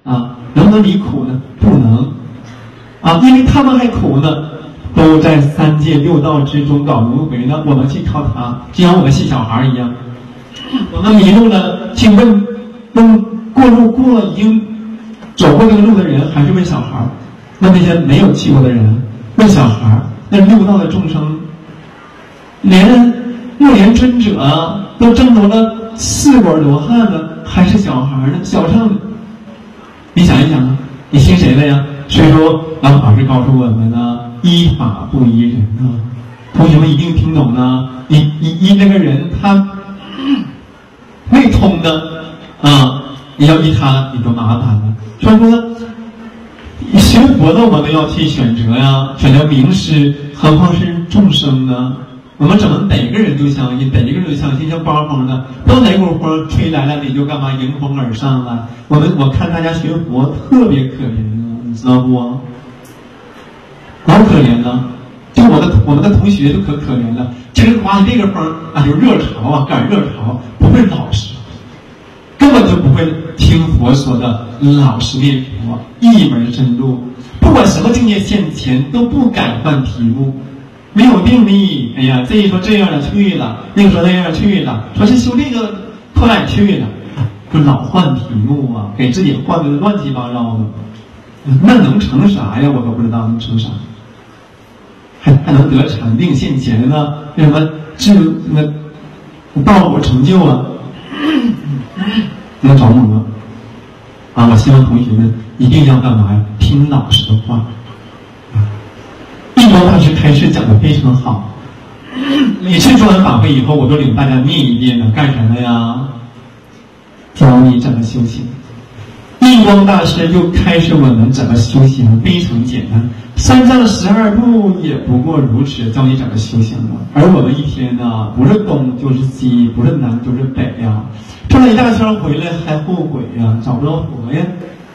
啊，能不能离苦呢？不能啊，因为他们还苦呢，都在三界六道之中搞轮回呢。我们去靠他，就像我们是小孩一样，我们迷路了，请问过路过已经走过这个路的人，还是问小孩？问那些没有去过的人，问小孩。那六道的众生，连木莲尊者都争夺了4果罗汉了，还是小孩呢？小乘呢？你想一想啊，你信谁的呀？所以说，老法师告诉我们呢，依法不依人啊。同学们一定听懂呢。你依这个人，他未通的啊，你要依他，你就麻烦了。所以说，学佛的我们要去选择呀，选择名师，何况是众生呢？我们怎么每个人都相信，每一个人都相信，像刮风的，都哪股风吹来了，你就干嘛迎风而上了？我看大家学佛特别可怜啊，你知道不？老可怜了，就我们的同学都可怜了。这个刮这个风啊，有热潮啊，赶热潮，不会老实，根本就不会听佛说的老实念佛，一门深入，不管什么境界现前，都不敢换题目。没有定力，哎呀，这一说这样的去了，那个说那样去了，说是修这个后来去了，就老换题目啊，给自己换的乱七八糟的，那能成啥呀？我都不知道能成啥，还能得禅定现前呢？为什么什么道果成就啊？能着魔啊！我希望同学们一定要干嘛呀？听老师的话。一光大师开示讲的非常好，每次做完法会以后，我都领大家念一遍呢，干什么呀？教你怎么修行。一光大师就开始我们怎么修行，非常简单，3藏12部也不过如此，教你怎么修行了。而我们一天呢，不是东就是西，不是南就是北呀，转了一大圈回来还后悔呀，找不着佛呀，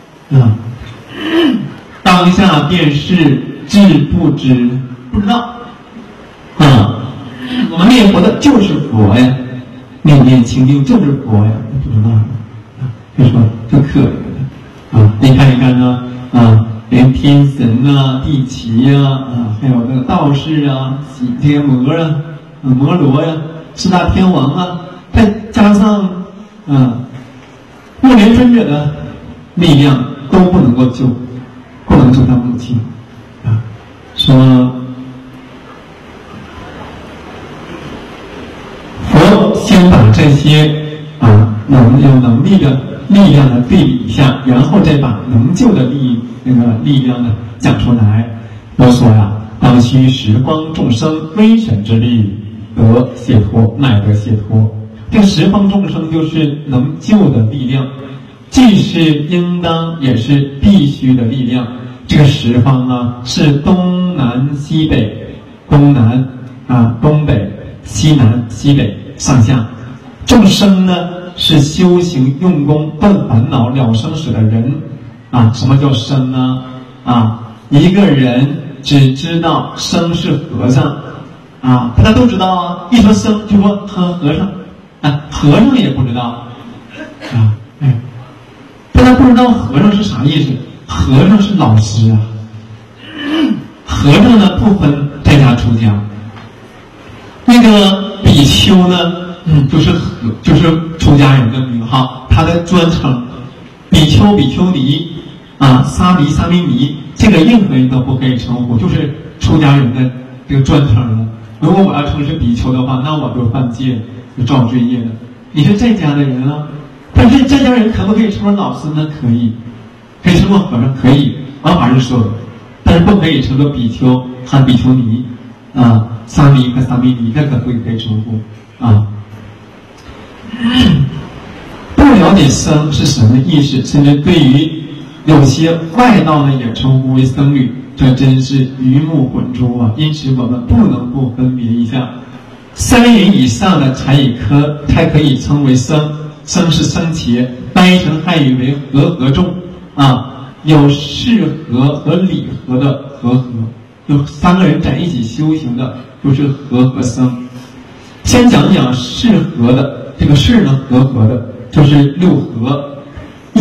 当下便是知不知，不知道啊！我们念佛的就是佛呀，念清净就是佛呀，不知道啊，就说就可怜了啊！你看呢啊，连天神啊、地祇呀还有那个道士啊、这些摩罗呀、4大天王啊，再加上木莲尊者的力量，都不能够救他母亲啊！说佛先把这些有能力的力量呢对比一下，然后再把能救的力量呢讲出来。我说呀，当需十方众生微尘之力得解脱，乃得解脱。这个十方众生就是能救的力量，既是应当也是必须的力量。这个十方呢，是东南西北，东南东北，西南西北上下。众生呢，是修行用功断烦恼了生死的人啊。什么叫生呢？一个人只知道生是和尚啊，大家都知道啊。一说生就说和尚和尚也不知道大家不知道和尚是啥意思。和尚是老师啊，和尚呢不分在家出家，那个比丘呢，就是出家人的名号，他的专称，比丘、比丘尼沙弥、沙弥尼，这个任何人都不可以称呼，就是出家人的这个专称了。如果我要称是比丘的话，那我就犯戒，就造罪业了。你是在家的人啊，但是在家人可不可以称为老师呢？可以。可以称作和尚，可以，王法师说的，但是不可以称作比丘和比丘尼沙弥和沙弥尼，这可不可以称呼不了解僧是什么意思，甚至对于有些外道呢也称呼为僧侣，这真是鱼目混珠啊！因此我们不能不分别一下，3人以上的才可以称为僧，僧是僧伽，翻译成汉语为和众。有适合和理合的和，有3个人在一起修行的，就是和僧。先讲适合的，这个适呢和的，就是6和：一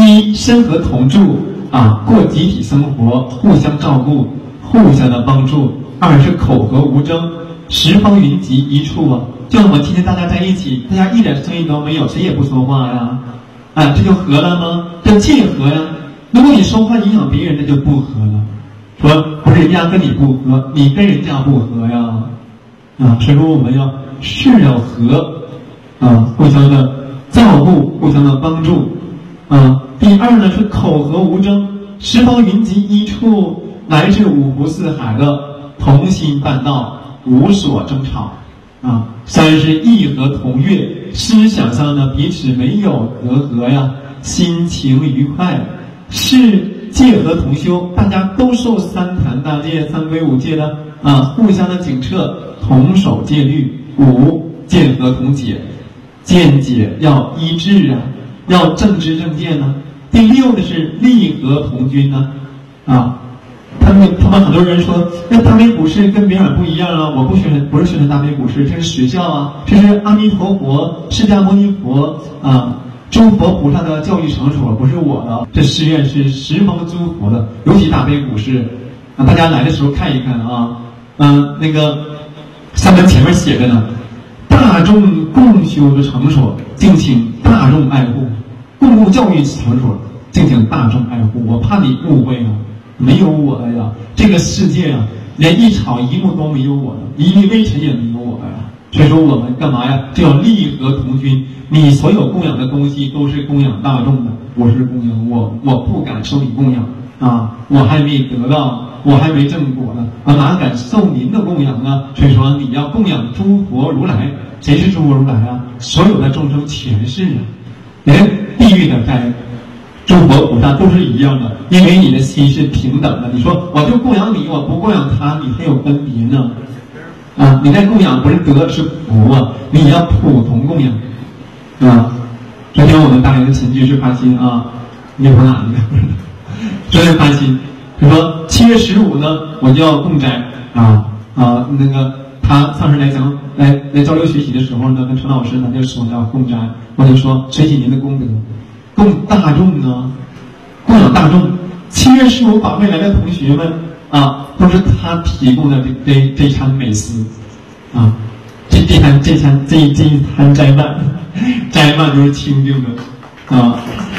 一身和同住过集体生活，互相照顾，互相的帮助；二是口和无争，十方云集一处啊。就我们今天大家在一起，大家一点声音都没有，谁也不说话呀，这就和了吗？这契合呀。如果你说话影响别人，那就不和了。说不是人家跟你不和，你跟人家不和呀，所以说我们要和，互相的照顾，互相的帮助，第二呢是口和无争，十方云集一处，来自五湖四海的同心办道，无所争吵，三是意和同悦，思想上呢彼此没有隔阂呀，心情愉快。是戒和同修，大家都受三坛大戒、三规五戒的互相的警策，同守戒律。五戒和同解，见解要一致要正知正见呢。第六的是利和同均呢，他们很多人说，那大悲古寺跟别人不一样啊，我不是宣传大悲古寺，这是学校这是阿弥陀佛、释迦牟尼佛诸佛菩萨的教育场所，不是我的。这寺院是十方诸佛的，尤其大悲古寺大家来的时候看一看那个上面前面写着呢，大众共修的场所，敬请大众爱护；公共教育场所，敬请大众爱护。我怕你误会没有我的呀，这个世界连一草一木都没有我的，一粒微尘也没有我的呀。所以说我们干嘛呀？就要利和同均。你所有供养的东西都是供养大众的，我是供养我不敢受你供养我还没得到，我还没正果呢，我哪敢受您的供养呢？所以说你要供养诸佛如来。谁是诸佛如来所有的众生全是连地狱的在诸佛菩萨都是一样的，因为你的心是平等的。你说我就供养你，我不供养他，你还有分别呢你在供养不是德是福你要普通供养昨天我们大连的陈居士发心你说哪里昨天发心就说7月15呢我就要供斋那个他上次来交流学习的时候呢，跟陈老师呢就说要供斋，我就说学习您的功德，供大众供养大众。7月15法会来的同学们都是他提供的这餐美食这一餐斋饭，斋饭都是清净的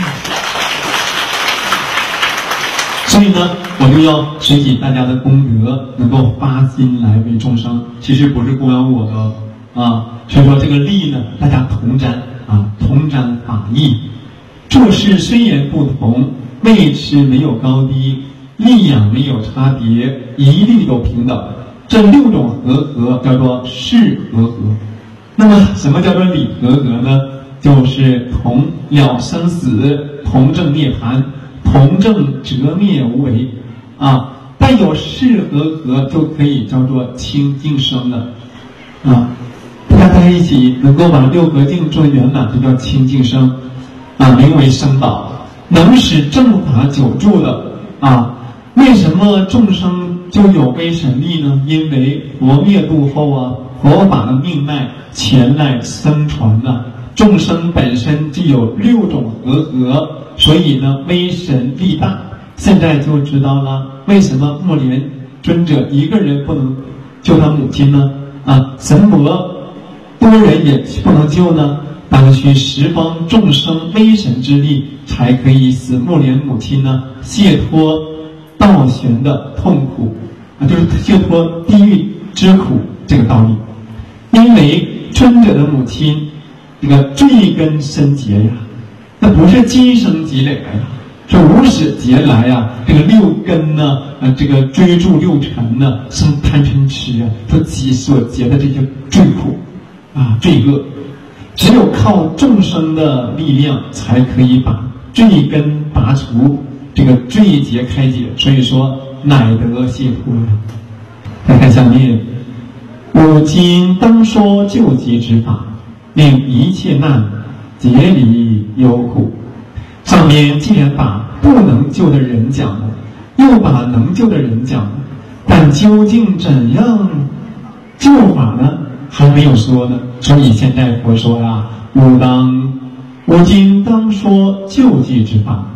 所以呢，我就要学习大家的功德，能够发心来为众生。其实不是供养我的所以说这个利呢，大家同沾同沾法益。做事虽然不同，位置没有高低，利养没有差别，一律都平等。这6种和合叫做事和合。那么什么叫做理和合呢？就是同了生死，同证涅槃，同证折灭无为但有事和合就可以叫做清净生的大家在一起能够把6合境做圆满，就叫清净生名为生宝，能使正法久住的为什么众生就有威神力呢？因为佛灭度后佛法的命脉前来生传众生本身就有6种和合，所以呢威神力大。现在就知道了为什么目连尊者一个人不能救他母亲呢神魔多人也不能救呢，当需十方众生威神之力，才可以使目连母亲呢解脱倒悬的痛苦就是解脱地狱之苦这个道理。因为尊者的母亲这个罪根深结那不是今生积累是无始劫来这个6根呢这个追逐6尘呢生贪嗔痴所结的这些罪苦罪恶，只有靠众生的力量才可以把罪根拔除，这个罪结开解。所以说乃得解脱。再看下面，吾今当说救急之法，令一切难解离忧苦。上面既然把不能救的人讲了，又把能救的人讲了，但究竟怎样救法呢？还没有说呢。所以现在佛说吾今当说救济之法，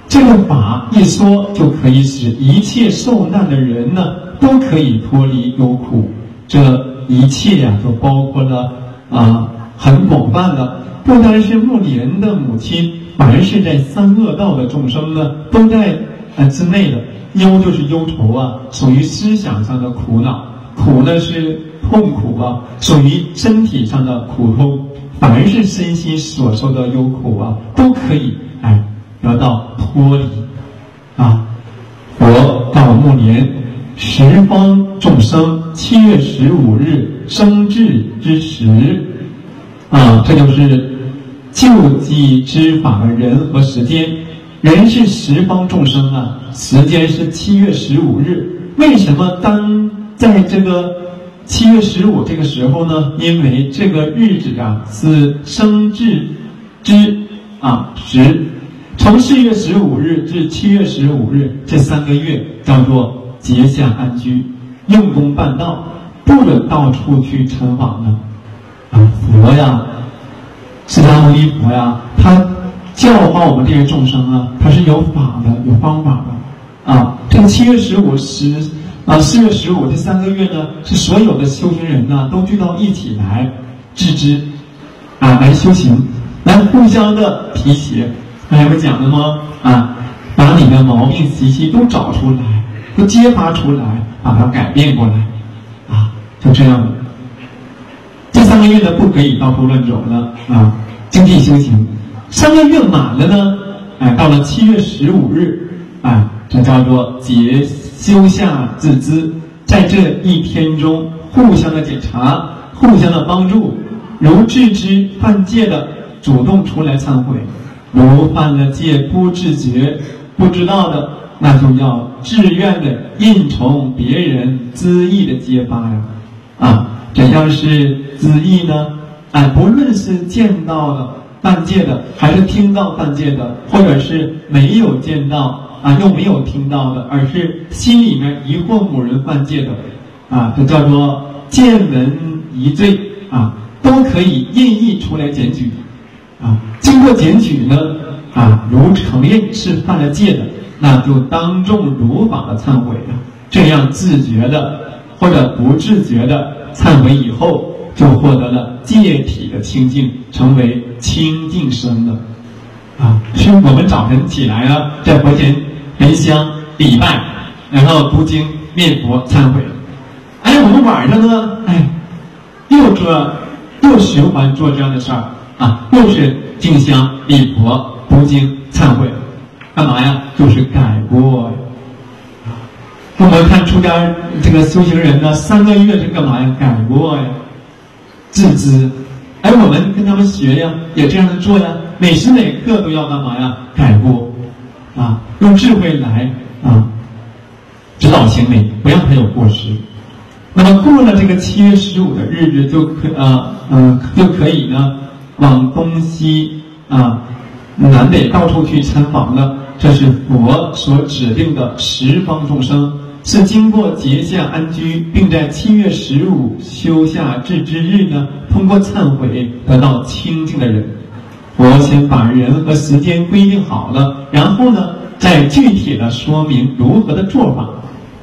这个法一说，就可以使一切受难的人呢，都可以脱离忧苦。这一切呀，就包括了很广泛的，不单是目连的母亲，凡是在三恶道的众生呢，都在之内的。忧就是忧愁啊，属于思想上的苦恼；苦呢是痛苦啊，属于身体上的苦痛。凡是身心所受的忧苦啊，都可以得到脱离啊。佛告目连，十方众生7月15日生至之时啊，这就是救济之法的人和时间。人是十方众生啊，时间是7月15日。为什么当在这个7月15这个时候呢？因为这个日子啊是生至之时，从4月15日至7月15日这3个月叫做结下安居，用功办道，不准到处去参访的佛呀，释迦牟尼佛呀，他教化我们这些众生啊，他是有法的，有方法的这个7月154月15这3个月呢，是所有的修行人呢都聚到一起来致知来修行，来互相的提携。还有讲的吗？把你的毛病习气都找出来，都揭发出来，把它改变过来就这样的。这3个月呢，不可以到处乱走的精进修行。3个月满了呢，到了7月15日这叫做结修下自知，在这一天中互相的检查，互相的帮助。如自知犯戒的，主动出来忏悔；如犯了戒不自觉、不知道的，那就要自愿的应从别人知意的揭发怎样是知意呢？不论是见到的犯戒的，还是听到犯戒的，或者是没有见到又没有听到的，而是心里面疑惑某人犯戒的这叫做见闻疑罪都可以任意出来检举经过检举呢如承认是犯了戒的，那就当众如法的忏悔这样自觉的或者不自觉的忏悔以后，就获得了戒体的清净，成为清净身的是我们早晨起来了，在佛前焚香礼拜，然后读经念佛忏悔。我们晚上呢又循环做这样的事儿又是敬香礼佛读经忏悔，干嘛呀？就是改过我们看出家这个修行人呢，3个月是干嘛呀？改过自知。我们跟他们学呀，也这样的做呀，每时每刻都要干嘛呀？改过用智慧来指导行为，不让他有过失。那么过了这个7月15的日子，就可以呢往东西南北到处去参访了。这是佛所指定的十方众生，是经过结下安居，并在7月15修下至之日呢，通过忏悔得到清净的人。佛先把人和时间规定好了，然后呢再具体的说明如何的做法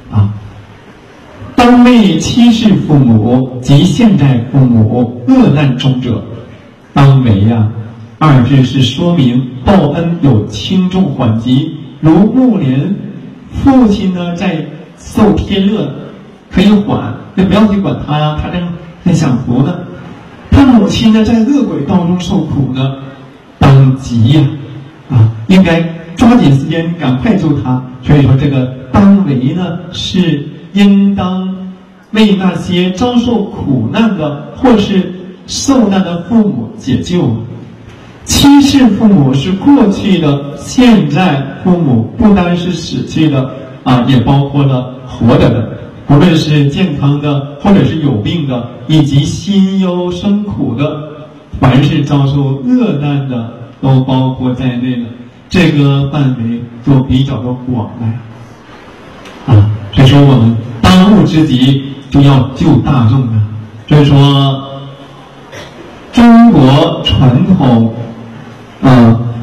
当为欺世父母及现在父母恶难中者，当为2字是说明报恩有轻重缓急。如目连父亲呢在受天热可以缓，就不要去管他他在享福呢。他母亲呢在恶鬼道中受苦呢，当急应该抓紧时间赶快救他。所以说这个当为呢是应当为那些遭受苦难的或是受难的父母解救。欺世父母是过去的，现在父母不单是死去的也包括了活着的，无论是健康的或者是有病的，以及心忧生苦的，凡是遭受恶难的都包括在内了。这个范围就比较的广了所以说我们当务之急就要救大众所以说中国传统受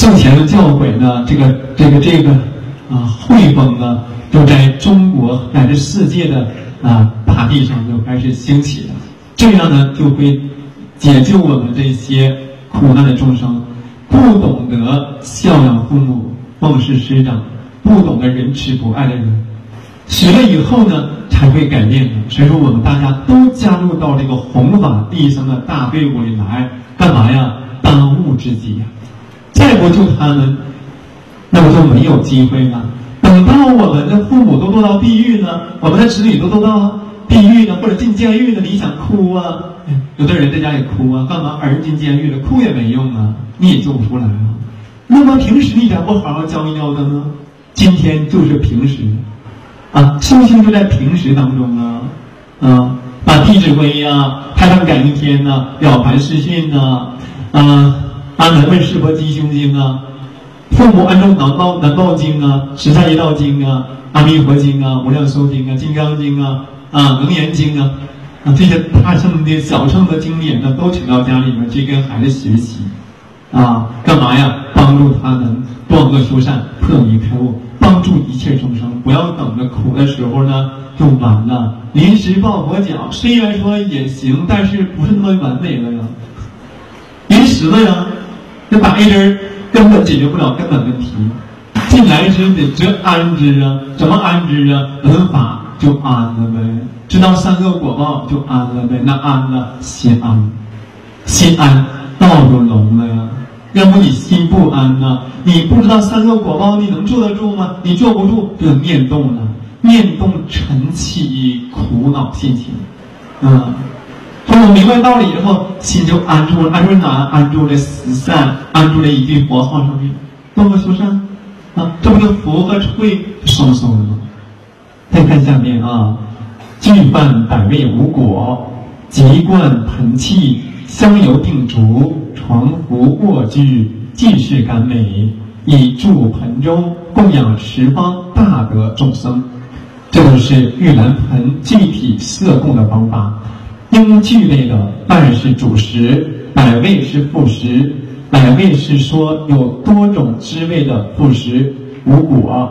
圣贤的教诲呢，这个汇丰呢，就在中国乃至世界的大地上就开始兴起了。这样呢，就会解救我们这些苦难的众生。不懂得孝养父母、奉事师长，不懂得仁慈博爱的人，学了以后呢，才会改变的。所以说，我们大家都加入到这个弘法利生的大队伍里来，干嘛呀？当务之急呀！再不救他们，那么就没有机会了。等到我们的父母都堕到地狱呢，我们的子女都堕到地狱呢，或者进监狱呢，你想哭啊？有的人在家里哭啊，干嘛？儿进监狱了，哭也没用啊，你也救不出来啊。那么平时你咋不好好教一教的呢？今天就是平时啊，修行就在平时当中啊，把《弟子规》呀、太上感应篇呐、了凡四训呐、阿难问释婆吉凶经啊、父母恩重难报经啊、十善业道经啊、阿弥陀经啊、无量寿经啊、金刚经啊、楞严经啊，这些大乘的小乘的经典呢，都请到家里面去跟孩子学习干嘛呀？帮助他们断恶修善、破迷开悟，帮助一切众生。不要等着苦的时候呢就完了，临时抱佛脚，虽然说也行，但是不是那么完美了呀，临时了呀。这打一针根本解决不了根本问题，进来时得知安之啊，怎么安之啊？闻法就安了呗，知道三恶果报就安了呗。那安了，心安，心安道就聋了呀。要不你心不安呢？你不知道三恶果报，你能坐得住吗？你坐不住，就念动了，念动沉起苦恼心情，当我明白道理以后，心就安住了，安住哪？安住了十善，安住了一句佛号上面，断恶修善这不就佛和慧双收了吗？再看下面具饭百味无果，籍贯盆器，香油定烛，床服卧具，尽是甘美，以助盆中，供养十方大德众生。这就是玉兰盆具体设供的方法。应具备的半是主食，百味是副食。百味是说有多种滋味的副食，无果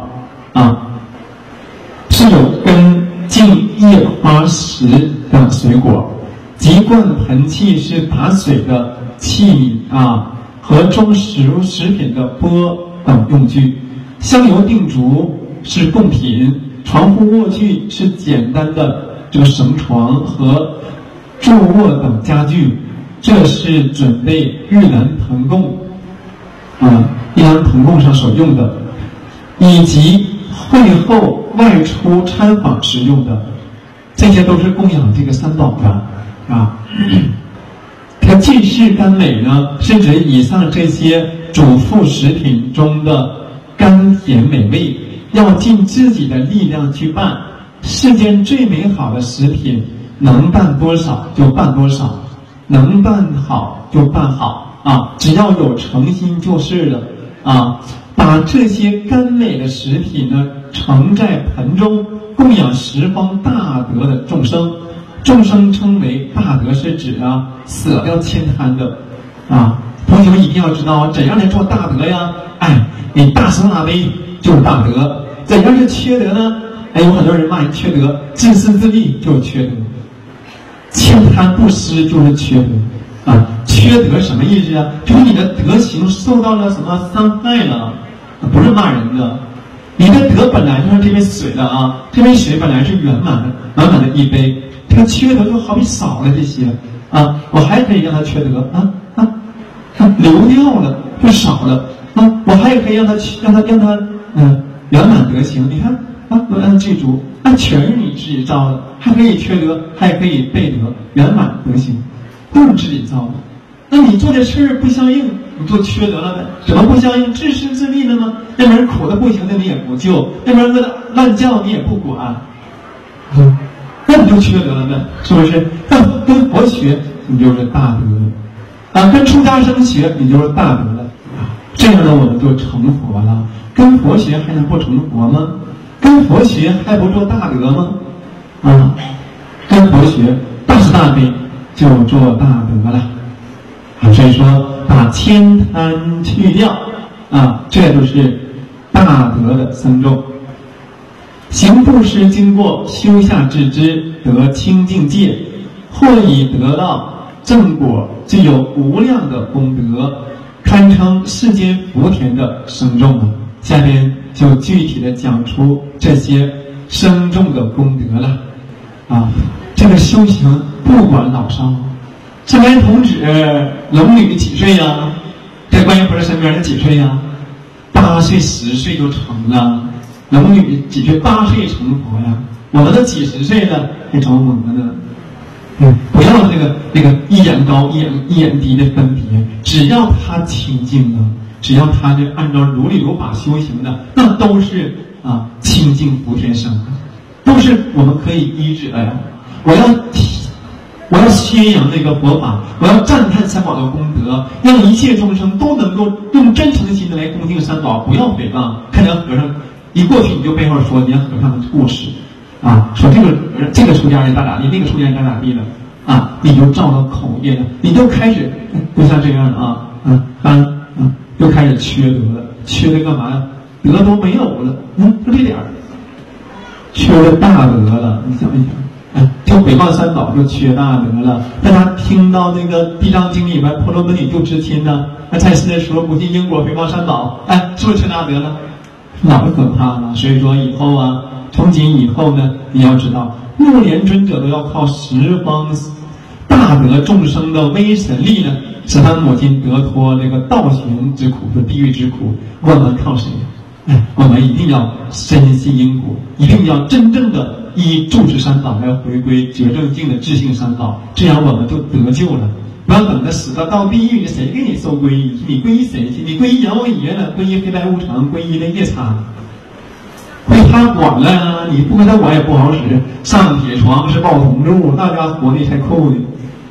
是有根、茎、叶、花、实等水果。籍贯盆器是打水的器皿和装食品的钵等用具。香油定烛是贡品，床铺卧具是简单的这个绳床和柱卧等家具。这是准备玉兰盆供玉兰盆供上所用的，以及会后外出参访时用的，这些都是供养这个三宝的它尽是甘美呢，是指以上这些主副食品中的甘甜美味，要尽自己的力量去办。世间最美好的食品，能办多少就办多少，能办好就办好只要有诚心就是了把这些甘美的食品呢盛在盆中，供养十方大德的众生。众生称为大德，是指舍掉悭贪的同学们一定要知道怎样来做大德呀？你大慈大悲就是大德。怎样是缺德呢？有很多人骂人缺德，自私自利就是缺德，悭贪不施就是缺德缺德什么意思啊？就是你的德行受到了什么伤害了，不是骂人的。你的德本来就像这杯水的这杯水本来是圆满的满满的一杯，这个缺德就好比少了这些我还可以让它缺德流掉了就少了我还可以让它圆满德行。你看我让它记住，全是你自己造的，还可以缺德，还可以备德，圆满德行都是自己造的。那你做的事儿不相应，你就缺德了呗？怎么不相应？自私自利了吗？那边苦的不行的你也不救，那边饿的乱叫你也不管那你就缺德了呗，是不是？跟佛学你就是大德跟出家生学你就是大德了这样呢我们就成佛了。跟佛学还能不成佛吗？跟佛学还不做大德吗？跟佛学大慈大悲就做大德了所以说把悭贪去掉这就是大德的僧众。行布施经过修下至之，得清净戒，或已得到正果，具有无量的功德，堪称世间福田的僧众了。下边就具体的讲出这些僧众的功德了。这个修行不管老少，这位童子龙女几岁呀？在观音菩萨身边，他几岁呀？8岁、10岁就成了。龙女几岁？8岁成佛呀。我们都几十岁了，还着魔呢。不要那个一眼高一眼低的分别，只要他清净了，只要他就按照如理如法修行的，那都是清净福田生，都是我们可以依止的呀。我要宣扬这个佛法，我要赞叹三宝的功德，让一切众生都能够用真诚心的来恭敬三宝，不要诽谤。看见和尚一过去，你就背后说人家和尚的故事，说这个出家人咋地，那个出家人咋地了，你就照了口业了，你就开始就像这样的又开始缺德了，缺德干嘛呀？德都没有了，就这点儿，缺了大德了，你想一想。就诽谤三宝就缺大德了。大家听到那个《地藏经》里边婆罗门女救知亲呢，在世的时候不信因果，诽谤三宝，是不是缺大德了？老可怕了。所以说以后从今以后呢，你要知道，六连尊者都要靠十方大德众生的威神力呢，使他母亲得脱这个倒悬之苦和地狱之苦。我们靠谁？我们一定要深信因果，一定要真正的依住持三宝来回归觉正境的智性三宝，这样我们就得救了。不要等着死了到地狱，谁给你受皈依？你皈依谁去？你皈依阎王爷了，皈依黑白无常，皈依那夜叉，被他管了，你不跟他管也不好使。上铁床是抱铜柱，那家伙那才酷呢。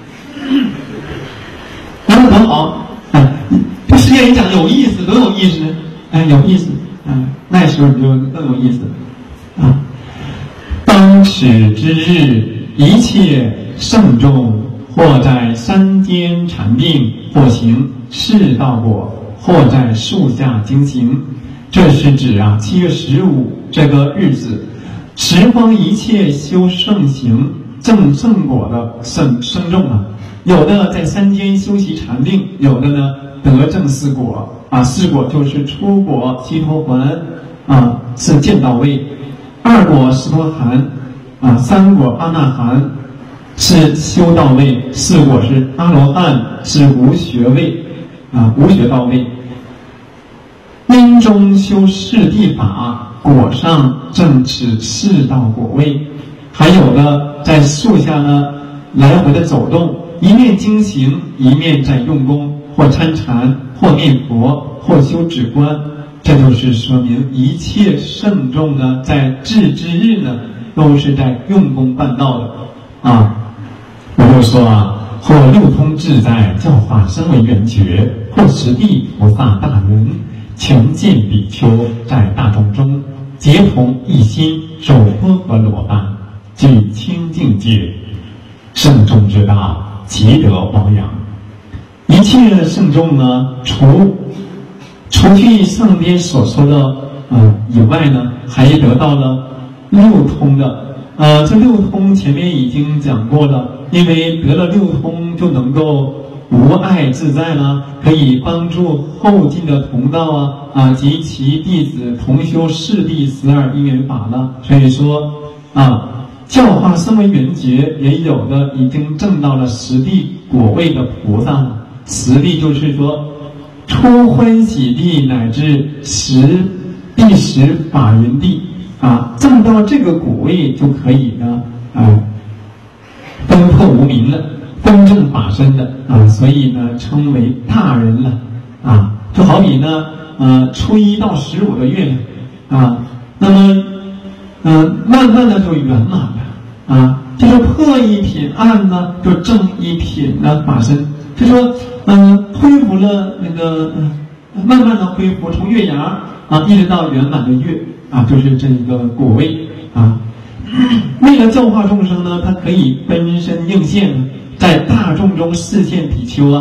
然后多好，这世界人讲有意思，多有意思呢？有意思。那时候你就更有意思了。当此之日，一切圣众或在山间禅定，或行士道果，或在树下经行。这是指7月15这个日子，十方一切修圣行证圣果的圣众有的在山间修习禅定，有的呢得证四果四果就是初果悉陀环是见到位，二果斯陀含三果阿那含是修到位，四果是阿罗汉是无学位无学到位。因中修四谛法，果上正持四道果位。还有的在树下呢来回的走动，一面经行，一面在用功，或参禅，或念佛，或修止观。这就是说明一切圣众呢，在至之日呢，都是在用功办道的我就说或六通自在，教化身为圆觉，或十地菩萨大人，穷见比丘，在大众中结同一心，手钵和罗汉，具清净戒，圣众之道，其德汪洋。一切圣众呢，除去上边所说的以外呢，还得到了六通的这六通前面已经讲过了，因为得了六通就能够无碍自在了，可以帮助后进的同道及其弟子同修四谛12因缘法了。所以说教化身为圆觉，也有的已经证到了十地果位的菩萨了。十地就是说初欢喜地乃至第10法云地证到这个果位就可以呢分破无明了，分正法身的所以呢称为大人了就好比呢初1到15个月那么慢慢的就圆满了就是破一品案呢，就正一品的法身，就说恢复了那个慢慢的恢复，从月牙一直到圆满的月就是这一个果位为了教化众生呢，他可以分身应现，在大众中示现比丘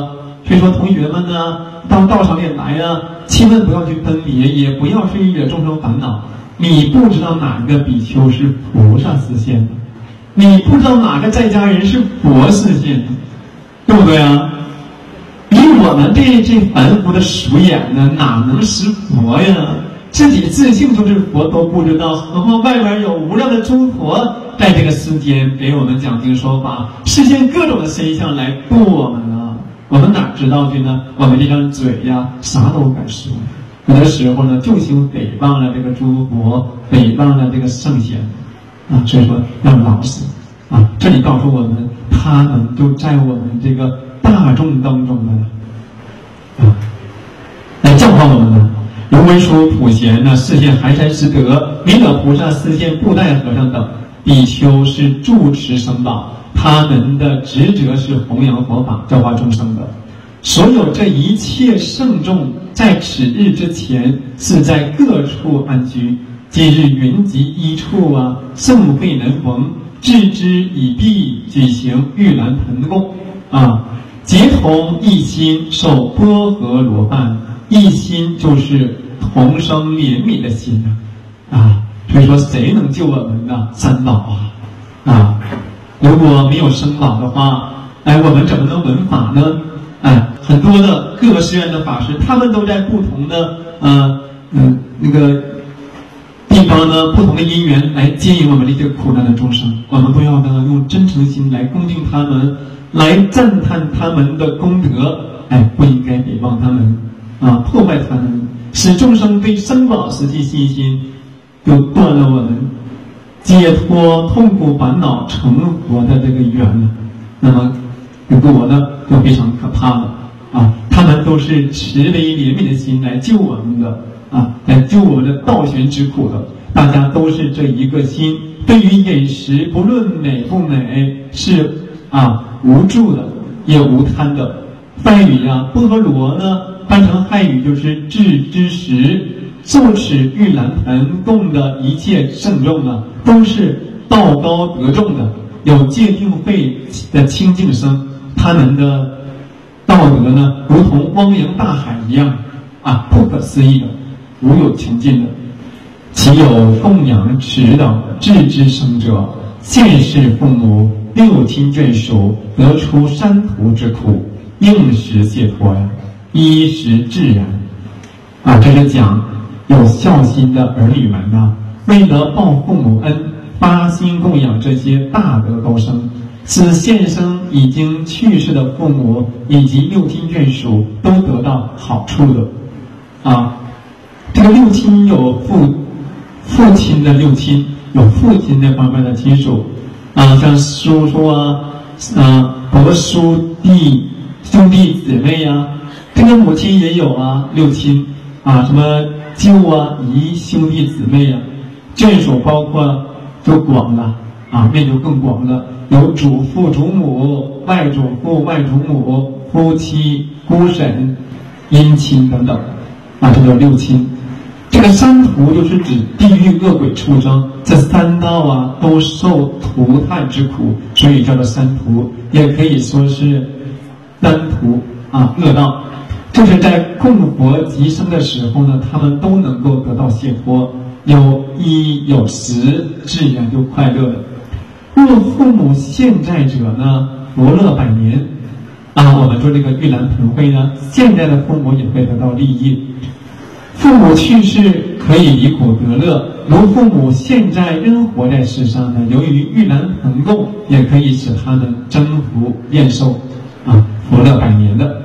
所以说，同学们呢，到道场里来啊，千万不要去分别，也不要去惹众生烦恼。你不知道哪个比丘是菩萨示现的，你不知道哪个在家人是佛示现的，对不对啊？以我们这凡夫的俗眼呢，哪能识佛呀？自己自性就是佛都不知道，何况外边有无量的诸佛在这个世间给我们讲经说法，实现各种的身相来度我们啊！我们哪知道去呢？我们这张嘴呀，啥都敢说。有的时候呢，就行诽谤了这个诸佛，诽谤了这个圣贤啊，所以说要老实啊。这里告诉我们，他们就在我们这个大众当中的啊，来教化我们呢。如文殊普贤呢，示现寒山师德；弥勒菩萨示现布袋和尚等。比丘是住持僧宝，他们的职责是弘扬佛法，教化众生的。所有这一切圣众，在此日之前是在各处安居。今日云集一处啊，盛会能逢，置之以毕，举行玉兰盆供啊，结同一心，受波河罗汉。一心就是同生怜悯的心啊，所以说谁能救我们呢？三宝啊！如果没有生宝的话，哎，我们怎么能闻法呢？哎，很多的各个寺院的法师，他们都在不同的那个地方呢，不同的因缘来接引我们这些苦难的众生。我们都要呢用真诚心来恭敬他们，来赞叹他们的功德。哎，不应该诽谤他们啊，破坏他们，使众生对三宝失去信心，就断了我们解脱痛苦烦恼成佛的这个缘了。那么这个我呢就非常可怕了啊！他们都是慈悲怜悯的心来救我们的啊，来救我们的道玄之苦的。大家都是这一个心，对于饮食不论美不美，是无助的，也无贪的。梵语波罗罗呢，翻成汉语就是智之识。受持玉兰盆供的一切圣众呢，都是道高德重的，有戒定慧的清净生，他们的道德呢，如同汪洋大海一样不可思议的，无有穷尽的。其有供养持等智之生者，现世父母六亲眷属，得出三途之苦，应时解脱呀，衣食自然这是讲有孝心的儿女们为了报父母恩，发心供养这些大德高僧，使现生已经去世的父母以及六亲眷属都得到好处的这个六亲有父亲的六亲，有父亲那方面的亲属像叔叔伯叔弟兄弟姊妹这个母亲也有六亲什么舅姨兄弟姊妹眷属包括就广了面就更广了，有祖父祖母、外祖父外祖母、夫妻姑婶、姻亲等等这叫六亲。这个三途就是指地狱恶鬼畜生，这三道都受涂炭之苦，所以叫做三途，也可以说是三途恶道。就是在供佛即生的时候呢，他们都能够得到解脱，有衣有食，自然就快乐了。若父母现在者呢，福乐百年我们说这个玉兰盆会呢，现在的父母也会得到利益。父母去世可以离苦得乐，如父母现在仍活在世上呢，由于玉兰盆供，也可以使他们增福延寿福乐百年的。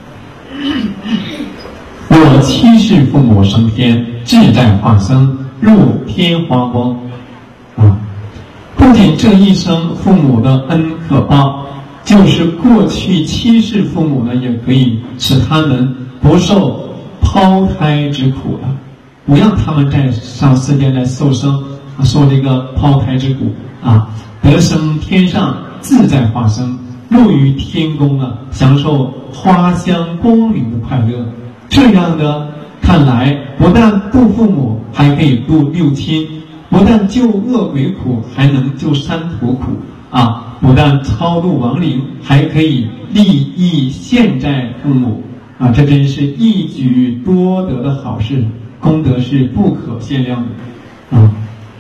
若七世父母升天，自在化生，入天花光不仅这一生父母的恩可报，就是过去七世父母呢，也可以使他们不受抛胎之苦了，不让他们在上世间来受生受这个抛胎之苦得生天上，自在化生，入于天宫享受花香光明的快乐。这样的看来，不但度父母，还可以度六亲，不但救恶鬼苦，还能救三途苦不但超度亡灵，还可以利益现在父母啊！这真是一举多得的好事，功德是不可限量的啊！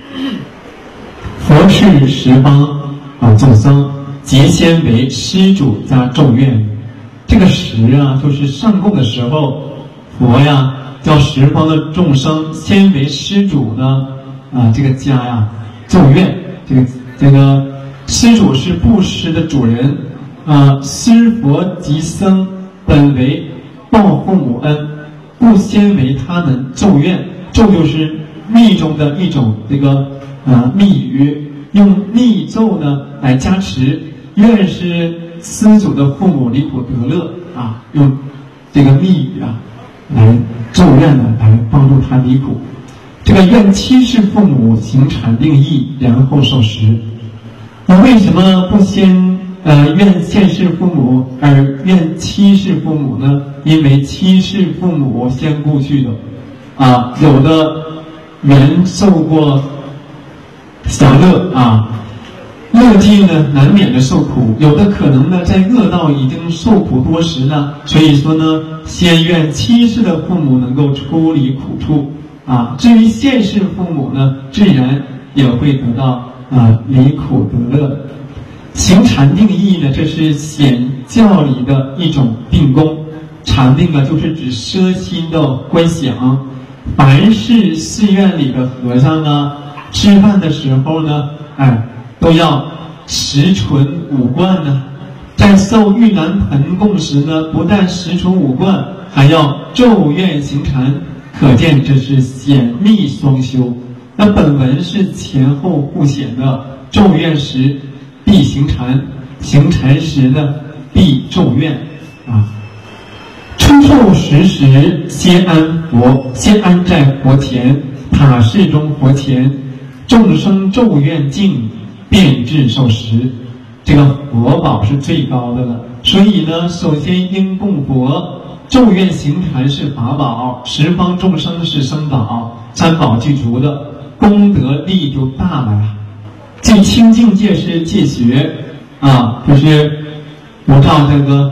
佛事十方啊众僧，即先为施主加咒愿。这个十啊，就是上供的时候，佛呀叫十方的众生先为施主呢啊，这个加呀咒愿，这个施主是布施的主人啊，施佛及僧本为报父母恩，故先为他们咒愿。咒就是密中的一种这个密语，用密咒呢来加持。愿是施主的父母离苦得乐啊，用这个密语啊来咒愿呢，来帮助他离苦。这个愿七世父母行禅定意，然后受食。那为什么不先愿现世父母而愿七世父母呢？因为七世父母先故去的啊，有的原受过享乐啊，乐尽呢难免的受苦，有的可能呢在恶道已经受苦多时了，所以说呢，先愿七世的父母能够出离苦处啊。至于现世父母呢，自然也会得到离苦得乐。行禅定意呢，这是显教里的一种定功。禅定啊，就是指摄心的观想。凡是寺院里的和尚啊，吃饭的时候呢，都要十存五观呢。在受玉兰盆供时呢，不但十存五观，还要咒愿行禅，可见这是显密双修。那本文是前后互显的，咒愿时必行禅，行禅时呢必咒愿啊。出受食时，先安在佛前，塔室中佛前，众生咒愿境，便至受食。这个佛宝是最高的了，所以呢，首先应供佛，咒愿行禅是法宝，十方众生是僧宝，三宝具足的，功德力就大了呀。这清净戒是戒学啊，就是不照这个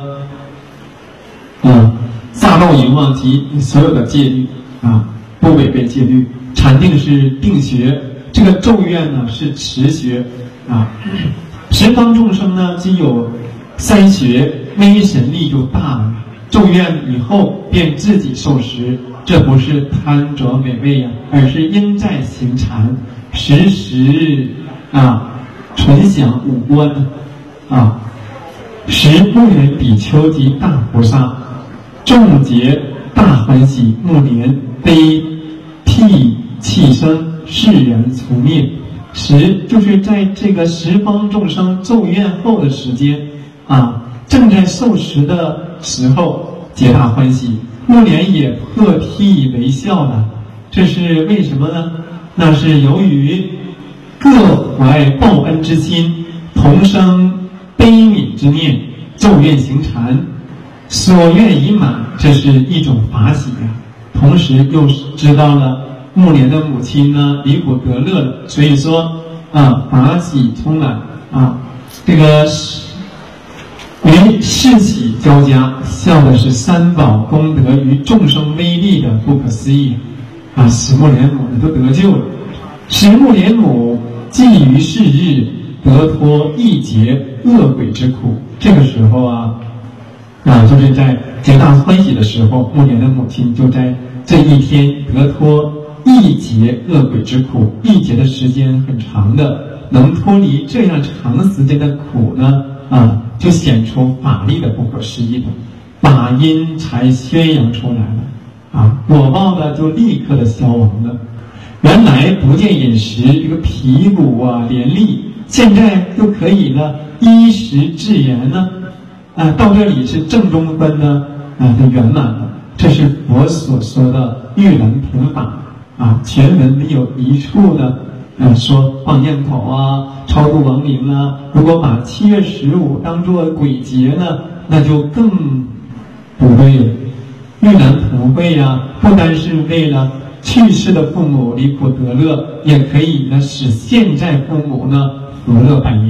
撒漏淫妄及所有的戒律啊，不违背戒律。禅定是定学，这个咒愿呢是持学啊。十方众生呢既有三学，威神力就大了。咒愿以后便自己受食，这不是贪着美味呀，而是应在行禅，时时纯享五观啊。十目连比丘及大菩萨，众结大欢喜，暮年悲涕泣声，世人除灭。十就是在这个十方众生咒愿后的时间啊，正在受食的时候，皆大欢喜，暮年也破涕为笑了。这是为什么呢？那是由于各怀报恩之心，同生悲悯之念，咒愿行禅，所愿已满，这是一种法喜啊。同时又知道了暮年的母亲呢离苦得乐了，所以说法喜充满啊。这个为世喜交加，笑的是三宝功德与众生威力的不可思议啊！十目连母的都得救了，十目连母既于是日得脱一劫恶鬼之苦。这个时候就是在皆大欢喜的时候，暮年的母亲就在这一天得脱一劫恶鬼之苦。一劫的时间很长的，能脱离这样长时间的苦呢就显出法力的不可思议的，法因才宣扬出来了果报呢就立刻的消亡了。原来不见饮食，这个皮骨连粒，现在就可以呢衣食自言呢到这里是正中分呢的圆满了。这是佛所说的玉兰盆法全文没有一处的说放焰口超度亡灵如果把7月15当作鬼节呢，那就更不对了。玉兰盆会不单是为了去世的父母离苦得乐，也可以呢使现在父母呢得乐百年。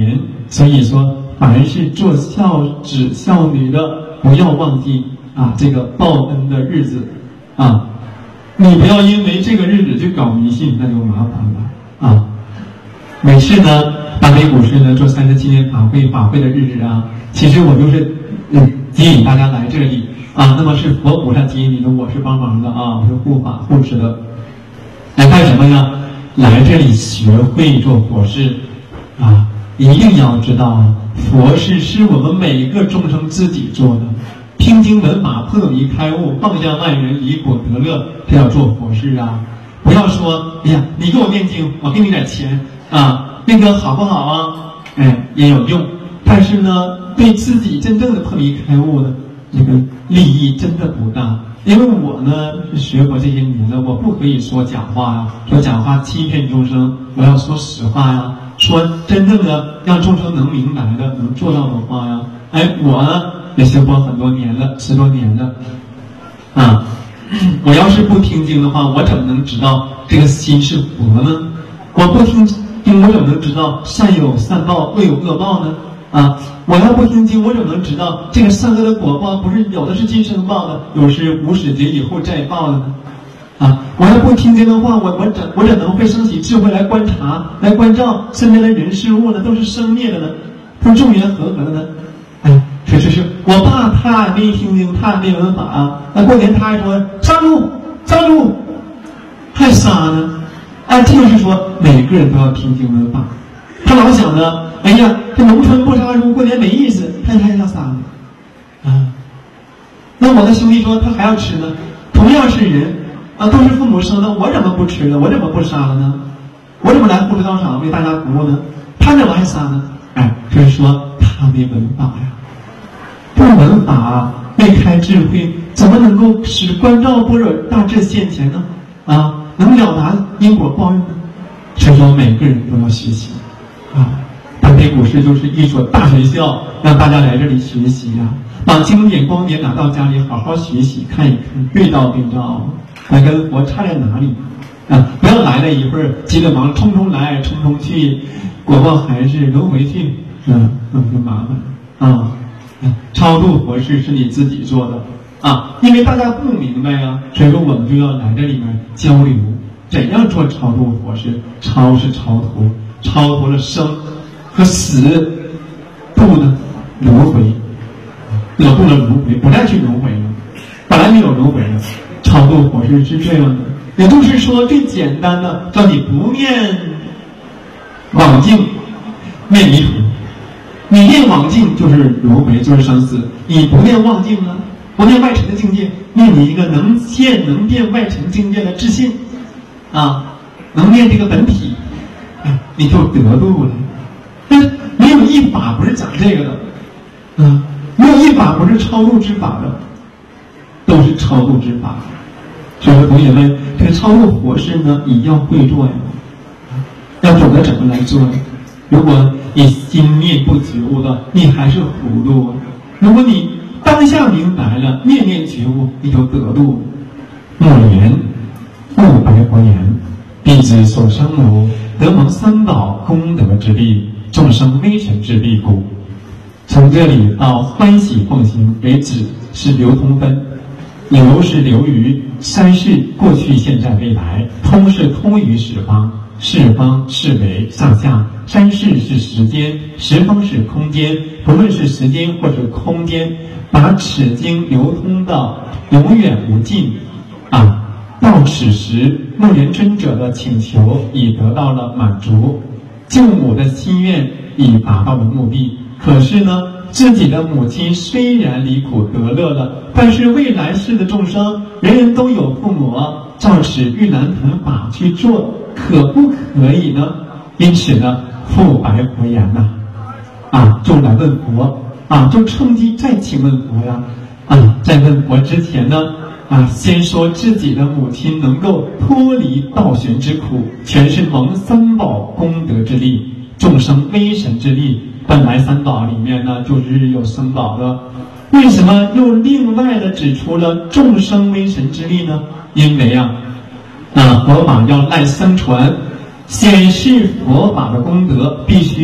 所以说，凡是做孝子孝女的，不要忘记啊这个报恩的日子啊。你不要因为这个日子去搞迷信，那就麻烦了啊。每次呢，大悲古师呢做37年法会的日子啊，其实我就是接引大家来这里啊。那么是佛菩萨接引你的，我是帮忙的啊，我是护法护持的。来干什么呀？来这里学会做佛事啊！一定要知道，佛事是我们每一个众生自己做的。听经闻法，破迷开悟，放下万人，离苦得乐，这叫做佛事啊！不要说，哎呀，你给我念经，我给你点钱啊，那个好不好啊？哎，也有用，但是呢，对自己真正的破迷开悟的这个利益真的不大。因为我呢是学佛这些年了，我不可以说假话呀，说假话欺骗众生，我要说实话呀，说真正的让众生能明白的、能做到的话呀。哎，我呢也学佛很多年了，10多年了，啊，我要是不听经的话，我怎么能知道这个心是佛呢？我不听经，我怎么能知道善有善报，恶有恶报呢？啊，我要不听经，我怎么能知道这个善恶的果报不是有的是今生报的，有是无始劫以后再报的呢？啊，我要不听经的话，我怎能会升起智慧来观察、来关照身边的人事物呢？都是生灭的呢，都是众缘和合的呢。哎，是，我爸他没听经，他没闻法啊。那过年他还说杀猪，还杀呢。哎，这就是说每个人都要听经闻法。他老想着，哎呀，这农村不杀猪，过年没意思，他还要杀呢，啊。那我的兄弟说他还要吃呢，同样是人啊，都是父母生的，我怎么不吃呢？我怎么不杀了呢？我怎么来护持道场为大家服务呢？他怎么还杀呢？哎，就是说他没闻法呀，不闻法，没开智慧，怎么能够使观照般若大智现前呢？啊，能了达因果报应呢？所以说每个人都要学习。啊，大悲古寺就是一所大学校，让大家来这里学习呀，把经典光点拿到家里好好学习，看一看，对照，来跟佛差在哪里啊？不要来了一会儿急着忙，匆来匆去，果报还是轮回去，那就麻烦啊。超度佛事是你自己做的啊，因为大家不明白啊，所以说我们就要来这里面交流，怎样做超度佛事？超是超脱。超脱了生和死，度呢轮回，度了轮回，不再去轮回了，本来没有轮回了。超度佛事是这样的，也就是说最简单的，叫你不念往境，念弥陀。你念往境就是轮回，就是生死；你不念妄境呢，不念外尘的境界，念你一个能现能变外尘境界的自信啊，能念这个本体。你就得度了。但没有一法不是讲这个的，啊，没有一法不是超度之法的，都是超度之法。所以说，同学们，这个超度佛事呢，你要会做呀，要懂得怎么来做呀。如果你心念不觉悟的，你还是糊涂；如果你当下明白了，念念觉悟，你就得度。莫言，勿白佛言，弟子所生母。得蒙三宝功德之力，众生微尘之力故。从这里到欢喜奉行为止是流通分，流是流于三世过去、现在、未来，通是通于十方，四方是为上下，三世是时间，十方是空间。不论是时间或者空间，把此经流通到永远无尽啊。到此时，木莲尊者的请求已得到了满足，救母的心愿已达到了目的。可是呢，自己的母亲虽然离苦得乐了，但是未来世的众生，人人都有父母，照此玉兰坛法去做，可不可以呢？因此呢，复白佛言呐，就来问佛就趁机再请问佛呀，在问佛之前呢。先说自己的母亲能够脱离倒悬之苦，全是蒙三宝功德之力，众生微神之力。本来三宝里面呢，就是有生宝的，为什么又另外的指出了众生微神之力呢？因为佛法要赖相传，显示佛法的功德，必须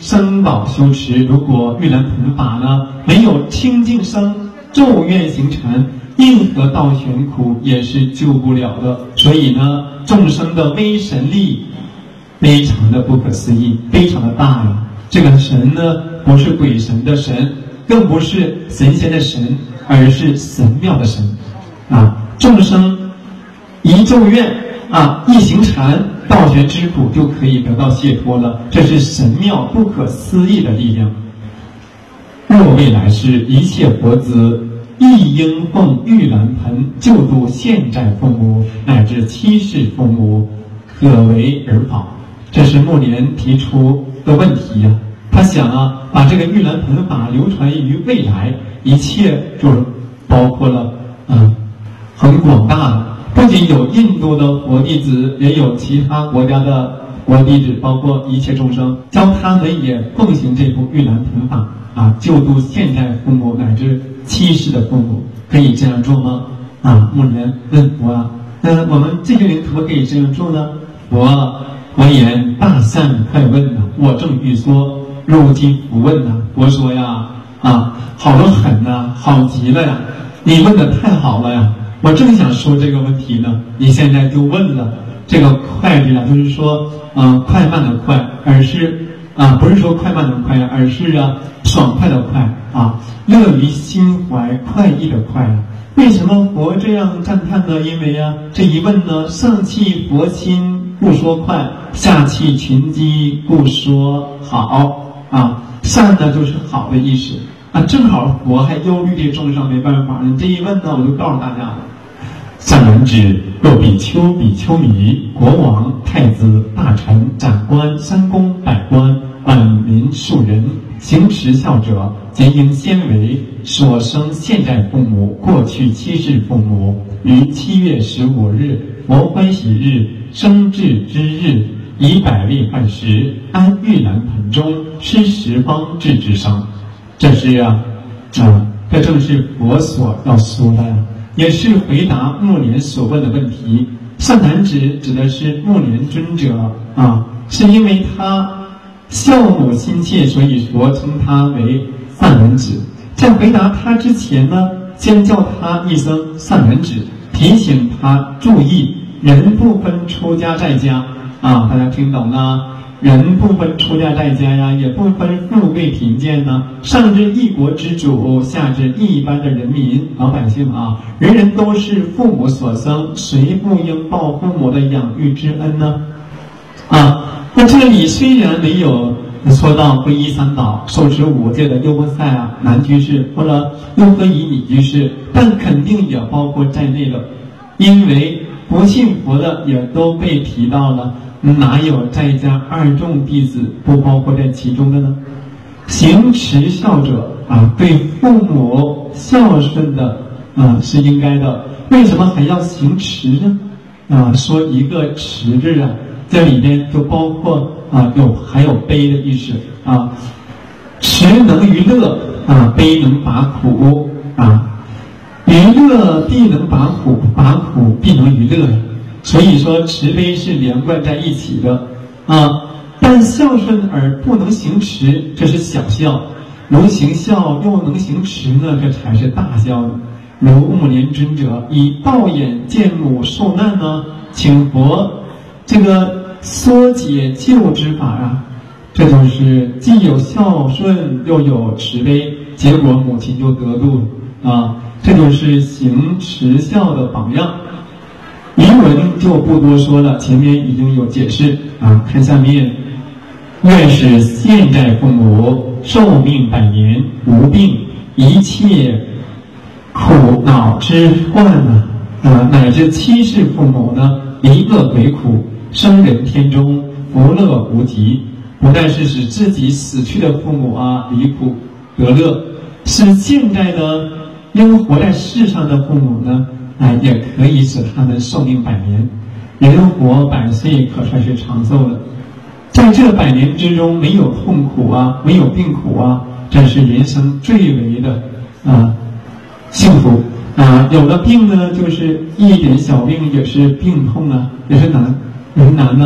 生宝修持，如果玉兰盆法呢没有清净生咒怨形成，任何倒悬苦也是救不了的。所以呢，众生的威神力非常的不可思议，非常的大呀。这个神呢，不是鬼神的神，更不是神仙的神，而是神妙的神啊！众生一咒怨啊，一行禅，倒悬之苦就可以得到解脱了。这是神妙不可思议的力量。若未来世，一切佛子亦应奉玉兰盆救度现在父母乃至七世父母，可为尔保。这是目连提出的问题呀。他想啊，把这个玉兰盆法流传于未来，一切就是包括了很广大的，不仅有印度的佛弟子，也有其他国家的佛弟子，包括一切众生，教他们也奉行这部玉兰盆法啊，救度现在父母乃至七世的父母，可以这样做吗？啊，目连问佛啊，我们这些人可不可以这样做呢？佛言：大善快问呐，我正欲说，如今不问呐。佛说呀，好得很呐，好极了呀，你问的太好了呀，我正想说这个问题呢，你现在就问了。这个快字啊，就是说快慢的快，而是不是说快慢的快，而是爽快的快啊，乐于心怀快意的快啊。为什么佛这样赞叹呢？因为这一问呢，上气佛心故说快，下气群机故说好啊。善呢就是好的意思啊，正好佛还忧虑这众生没办法，你这一问呢，我就告诉大家了。善男子，若比丘、比丘尼、国王、太子、大臣、长官、三公、百官、万民庶人，行持孝者，皆应先为所生现在父母、过去七世父母，于7月15日佛欢喜日生至之日，以百粒饭食安玉兰盆中，吃十方智之生。这是这正是佛所要说的呀，也是回答目连所问的问题。善男子指的是目连尊者是因为他孝母心切，所以佛称他为善男子。在回答他之前呢，先叫他一声善男子，提醒他注意人不分出家在家大家听懂了？人不分出家在家呀，也不分富贵贫贱呢，上至一国之主，下至一般的人民老百姓人人都是父母所生，谁不应报父母的养育之恩呢？那这里虽然没有说到皈依三宝、受持5戒的优波塞男居士或者优婆夷女居士，但肯定也包括在内的，因为不信佛的也都被提到了，哪有在家2众弟子不包括在其中的呢？行持孝者对父母孝顺的是应该的，为什么还要行持呢？说一个持字这里边就包括还有悲的意思持能于乐悲能拔苦于乐必能拔苦，拔苦必能于乐。所以说慈悲是连贯在一起的但孝顺而不能行持，这是小孝；能行孝又能行持呢，这才是大孝呢。如目连尊者以道眼见母受难呢，请佛这个缩解救之法这就是既有孝顺又有慈悲，结果母亲就得度了这就是行持孝的榜样。原文就不多说了，前面已经有解释看下面，愿使现在父母寿命100年，无病，一切苦恼之患乃至七世父母呢，离恶鬼苦，生人天中，福乐无极。不但是使自己死去的父母离苦得乐，使现在的应活在世上的父母呢也可以使他们寿命100年。人活100岁可算是长寿了，在这100年之中没有痛苦没有病苦这是人生最为的幸福有了病呢，就是一点小病也是病痛也是难呢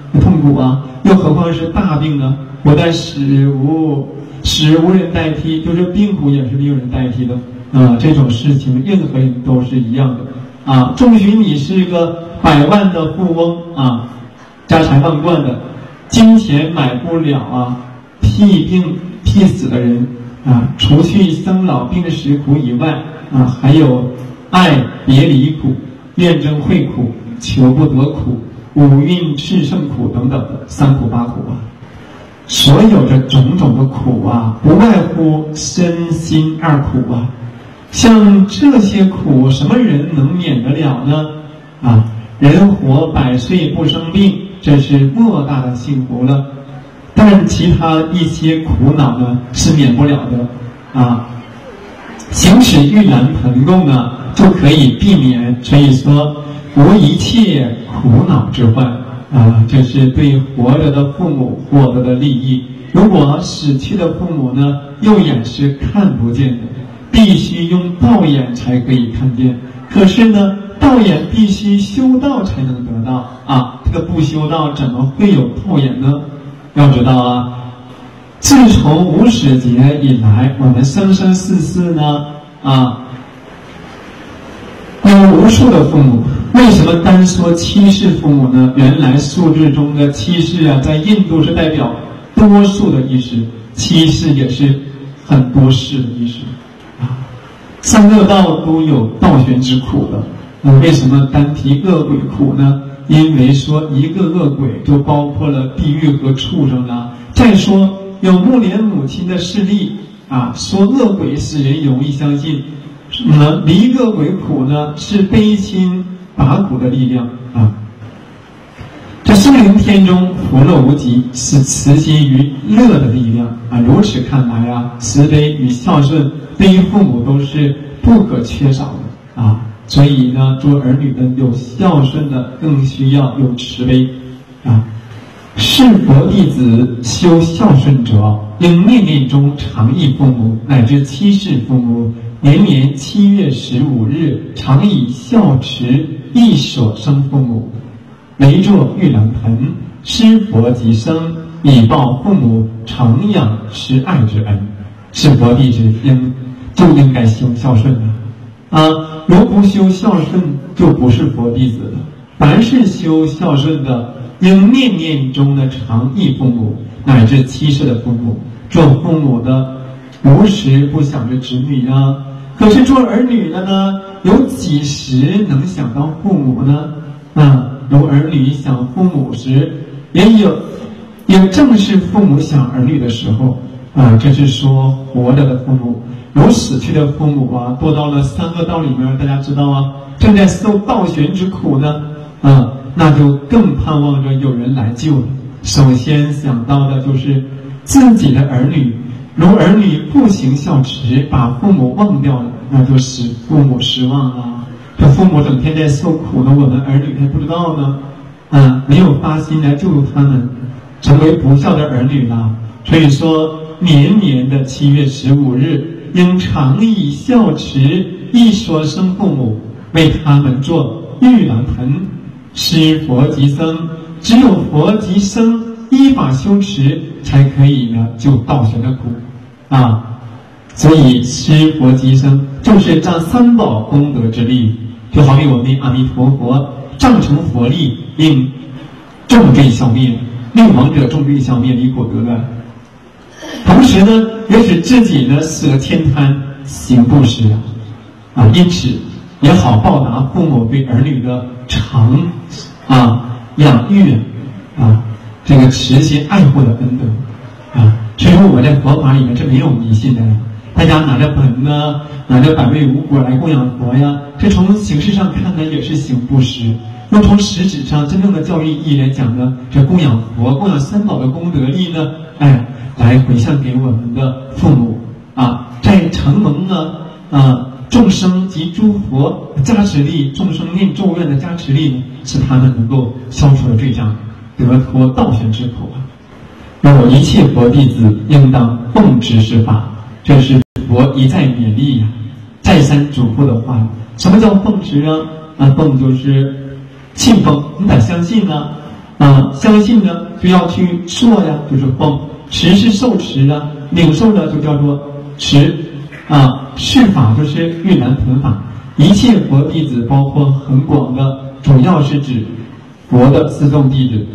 痛苦啊，又何况是大病呢？我在使无人代替，就是病苦也是没有人代替的啊。这种事情任何人都是一样的啊。纵许你是个100万的富翁啊，家财万贯的，金钱买不了啊替病替死的人啊，除去生老病死苦以外啊，还有爱别离苦、怨憎会苦、求不得苦、五蕴炽盛苦等等的3苦8苦啊。所有这种种的苦啊，不外乎身心2苦啊。像这些苦，什么人能免得了呢？啊，人活100岁不生病，这是莫大的幸福了。但其他一些苦恼呢，是免不了的啊。行使玉兰盆供呢，就可以避免。所以说，无一切苦恼之患啊，这是对活着的父母获得的利益。如果死去的父母呢，右眼是看不见的，必须用道眼才可以看见。可是呢，道眼必须修道才能得到啊，这个不修道怎么会有道眼呢？要知道啊，自从无始劫以来，我们生生世世呢啊，有无数的父母。为什么单说七世父母呢？原来数字中的七世啊，在印度是代表多数的意思，七世也是很多世的意思啊。三恶道都有倒悬之苦的，为什么单提恶鬼苦呢？因为说一个恶鬼就包括了地狱和畜生啊。再说有目连母亲的势力啊，说恶鬼使人容易相信。离恶鬼苦呢，是悲心拔苦的力量啊。这生灵天中福乐无极，是慈心与乐的力量啊。如此看来啊，慈悲与孝顺对于父母都是不可缺少的啊。所以呢，做儿女的有孝顺的，更需要有慈悲啊。是佛弟子修孝顺者，应念念中常忆父母，乃至七世父母，年年7月15日，常以孝慈忆所生父母，围作玉兰盆，施佛及生，以报父母承养施爱之恩。是佛弟子就应该修孝顺的啊！如不修孝顺，就不是佛弟子了。凡是修孝顺的，应念念中的常忆父母，乃至七世的父母。做父母的无时不想着子女啊，可是做儿女的呢，有几时能想到父母呢？如儿女想父母时，也正是父母想儿女的时候啊。这是说活着的父母。如死去的父母啊，堕到了三恶道里面，大家知道啊，正在受倒悬之苦呢那就更盼望着有人来救了。首先想到的就是自己的儿女，如儿女不行孝慈，把父母忘掉了，那就使父母失望啊。这父母整天在受苦呢，我们儿女还不知道呢没有发心来救助他们，成为不孝的儿女了。所以说，年年的7月15日，应常以孝慈忆所生父母，为他们做玉兰盆，施佛及生。只有佛及生依法修持，才可以呢救倒悬的苦啊。所以施佛及生就是仗三宝功德之力，就好比我们阿弥陀佛仗成佛力，令众罪消灭，令亡者众罪消灭，离苦得乐。同时呢，也使自己呢舍天贪，行布施因此也好报答父母对儿女的常养育这个慈心爱护的恩德所以说我在佛法里面是没有迷信的，大家拿着盆呢，拿着百味五果来供养佛呀，这从形式上看呢也是行布施。那从实质上真正的教育意义来讲呢，这供养佛、供养三宝的功德力呢，来回向给我们的父母在承蒙呢众生及诸佛加持力，众生念咒怨的加持力呢，使他们能够消除了罪障，得脱倒悬之苦有一切佛弟子应当奉持是法，这是佛一再勉励再三嘱咐的话。什么叫奉持奉就是信奉，你得相信相信呢就要去受呀，就是奉；持是受持啊，领受呢就叫做持释法就是玉兰盆法。一切佛弟子，包括很广的，主要是指佛的四众弟子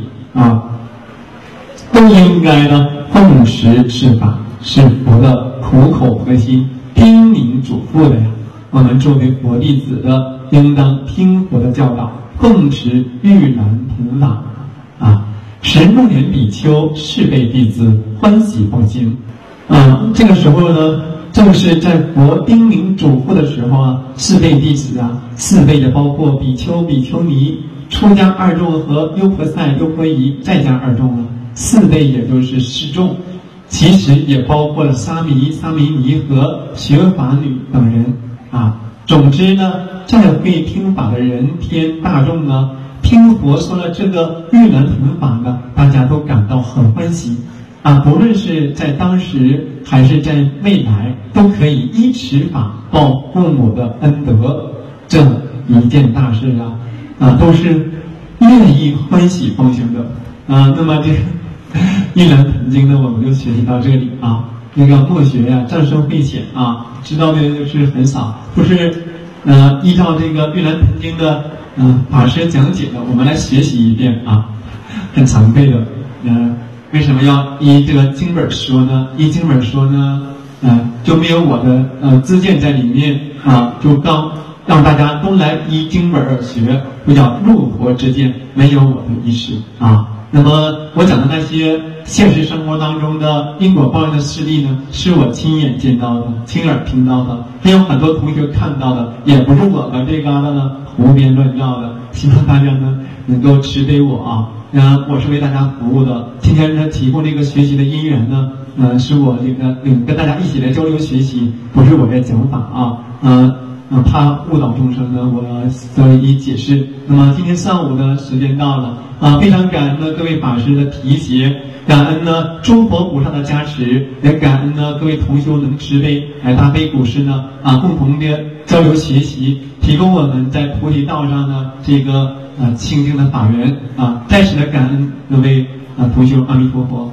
都应该呢奉持释法，是佛的苦口婆心叮咛嘱咐的呀。我们作为佛弟子的，应当听佛的教导，奉持玉兰盆法使目连比丘侍辈弟子欢喜奉行。这个时候呢，正是在佛叮咛嘱咐的时候侍辈弟子四辈的包括比丘、比丘尼、出家二众和优婆塞、优婆夷在家二众四辈也就是10众，其实也包括了沙弥、沙弥尼和学法女等人总之呢，在会听法的人天大众呢，听佛说了这个玉兰盆法呢，大家都感到很欢喜不论是在当时还是在未来，都可以依持法报父母的恩德，这一件大事都是愿意欢喜奉行的那么这个玉兰盆经呢，我们就学习到这里那个默学战胜慧浅知道的人就是很少，不是依照这个玉兰盆经的法师讲解的，我们来学习一遍很惭愧的为什么要依这个经本说呢？依经本说呢就没有我的自荐在里面就让大家都来依经本而学，就叫入佛之见，没有我的意识那么我讲的那些现实生活当中的因果报应的事例呢，是我亲眼见到的，亲耳听到的，还有很多同学看到的，也不是我们这嘎达呢胡编乱造的。希望大家呢能够慈悲我我是为大家服务的。今天呢提供这个学习的因缘呢是我这个跟大家一起来交流学习，不是我在讲法怕误导众生呢，我所以解释。那么今天上午的时间到了非常感恩呢各位法师的提携，感恩呢诸佛菩萨的加持，也感恩呢各位同修能慈悲来大悲古师呢共同的交流学习，提供我们在菩提道上呢这个清净的法缘再次的感恩各位同修，阿弥陀佛。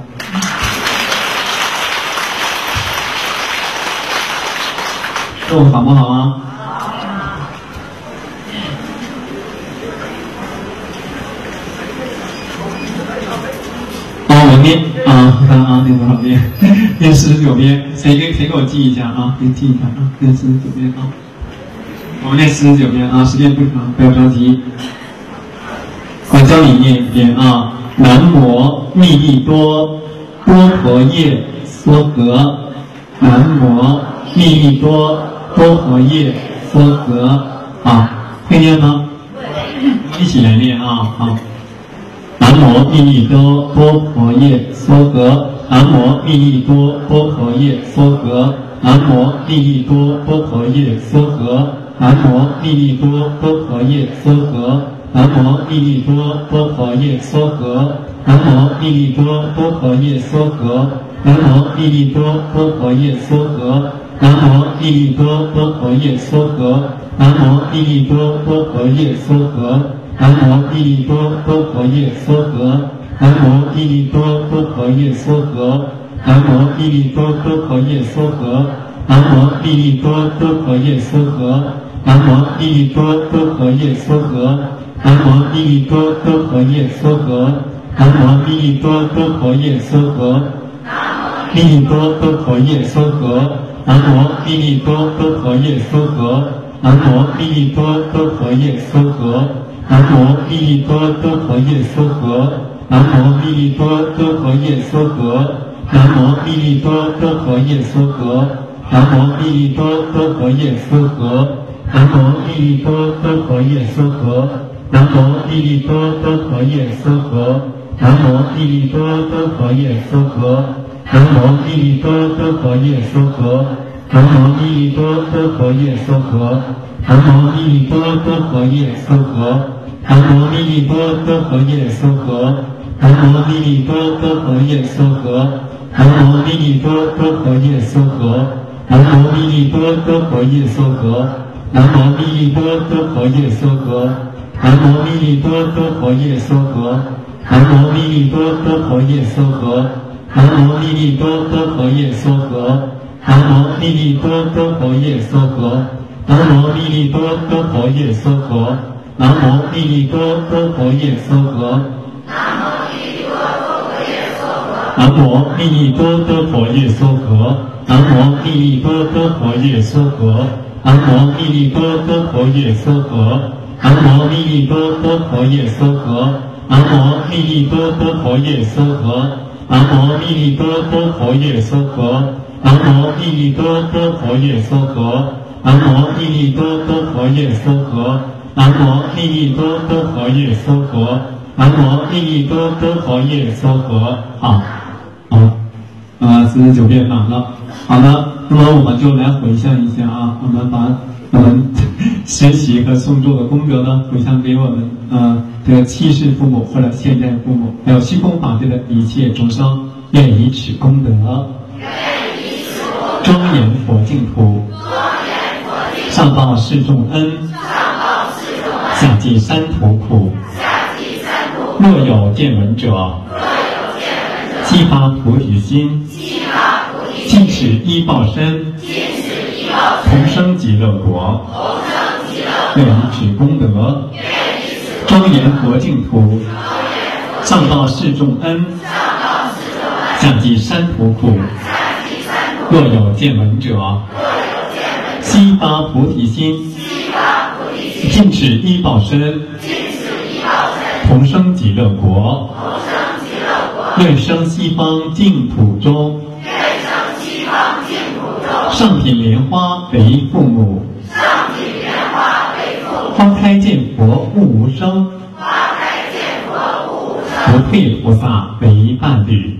我好不好我念看念多少遍？念49遍。谁给我记一下给记一下念49遍我们念49遍时间不长，不要着急。我教你念一遍南无密栗多波婆夜娑诃，南无密栗多波婆夜娑诃会念吗？一起来念好。南无密栗多波婆夜娑诃，南无密栗多波婆夜娑诃，南无密栗多波婆夜娑诃，南无密栗多波婆夜娑诃，南无密栗多波婆夜娑诃，南无密栗多波婆夜娑诃，南无密栗多波婆夜娑诃，南无密栗多波婆夜娑诃，南无密栗多波婆夜娑诃，南无密栗多波婆夜娑诃，南无密栗多波婆夜娑诃，南无密栗多波婆夜娑诃，南无密栗多波婆夜娑诃，南无密栗多波婆夜娑诃，南无密栗多波婆夜娑诃，南无密栗多波婆夜娑诃，密栗多波婆夜娑诃，南无密栗多波婆夜娑诃，南无密栗多波婆夜娑诃，南无密栗多波婆夜娑诃，南无密栗多波婆夜娑诃，南无密栗多波婆夜娑诃，南无密栗多波婆夜娑诃，南无密栗多波婆夜娑诃，南无密栗多波婆夜娑诃，南无密栗多波婆夜娑诃，南无密栗多波婆夜娑诃，南无密栗多波婆夜娑诃，南无密栗多波婆夜娑诃，南无密栗多波婆夜娑诃，南无密栗多波婆夜娑诃，南无密栗多波婆夜娑诃，南无密栗多波婆夜娑诃，南无密栗多波婆夜娑诃，南无密栗多波婆夜娑诃， 南无密栗多多婆夜娑诃，南无密栗多多婆夜娑诃，南无密栗多多婆夜娑诃，南无密栗多多婆夜娑诃，南无密栗多多婆夜娑诃，南无密栗多多婆夜娑诃，南无密栗多多婆夜娑诃，南无密栗多多婆夜娑诃，南无密栗多多婆夜娑诃，南无密栗多多婆夜娑诃，南无密栗多多婆夜娑诃，南无密栗多多婆夜娑诃，南无密栗多多婆夜娑诃，南无密栗多多婆夜娑诃，南无密栗多多婆夜娑诃。好，49遍满了。好的，那么我们就来回向一下啊，我们把我们学习和诵咒的功德呢，回向给我们这个七世父母或者现在父母，还有虚空法界的一切众生，愿以此功德，庄严佛净土，上报四重恩，下济三途苦。若有见闻者，激发菩提心，尽此依报身，同生极乐国。愿以此功德，庄严佛净土，上报四重恩，下济三途苦。若有见闻者，激发菩提心，尽此依报身，同生极乐国。愿生西方净土中，上品莲花为父母，花开见佛悟无生，不退菩萨为伴侣。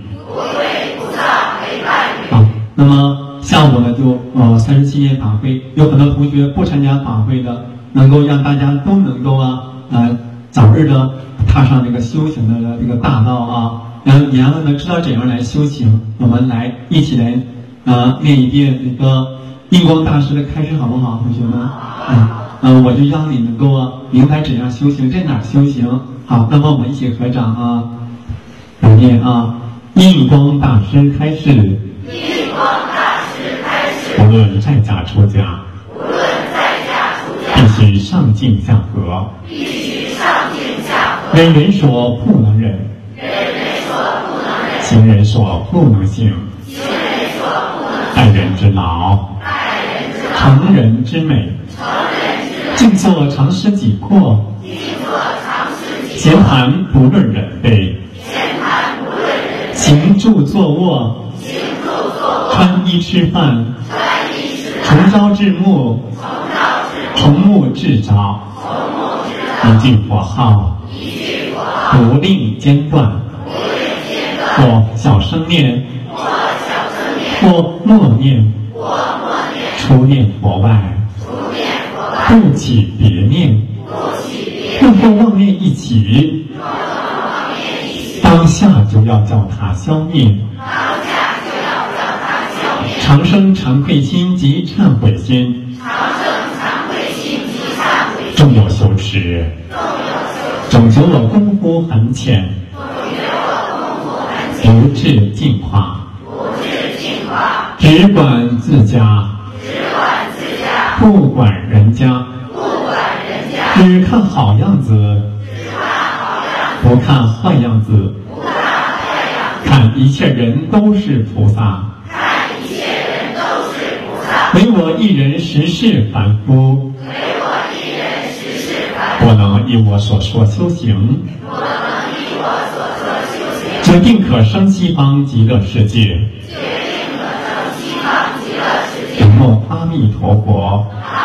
好，那么下午呢就37年法会，有很多同学不参加法会的，能够让大家都能够早日的踏上这个修行的这个大道啊，也让他们知道怎样来修行。我们来一起来念一遍那个印光大师的开示，好不好，同学们？我就让你能够明白怎样修行，在哪儿修行。好，那么我们一起合掌啊，来念啊。印光大师开示，无论在家出家，必须上进下和，忍人所不能忍，行人所不能行，待人之劳，成人之美，静坐常思己过，闲谈不论人非，行住坐卧，穿衣吃饭，从朝至暮，从暮至早，一句佛号，不令间断，或小声念，或默念，初念佛外，不起别念，不或妄念一起，当下就要叫它消灭。常生惭愧心及忏悔心，终有羞耻，总觉我功夫很浅，不至净化，只管自家，不管人家，只看好样子，不看坏样子，看一切人都是菩萨，唯我一人实是凡夫，不能依我所说修行，决定可生西方极乐世界。南无阿弥陀佛，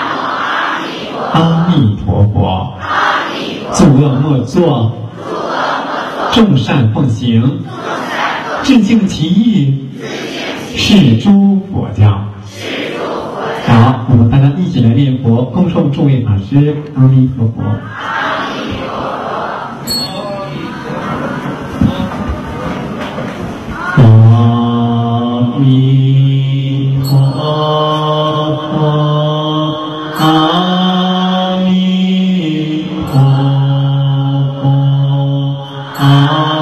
阿弥陀佛，诸恶莫作，众善奉行，致敬其意，是诸佛教。好，我们大家一起来念佛，恭送诸位法师。阿弥陀佛。阿弥陀佛，阿弥陀佛，阿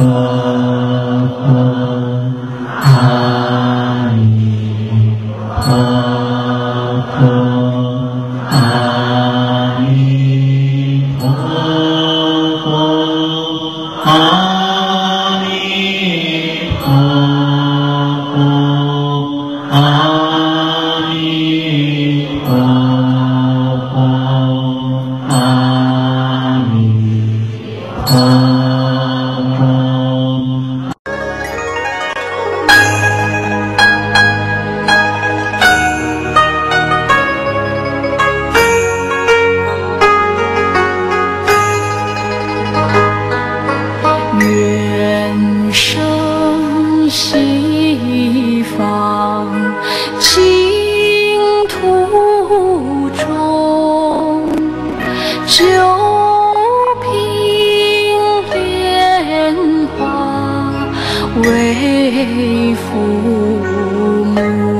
为父母，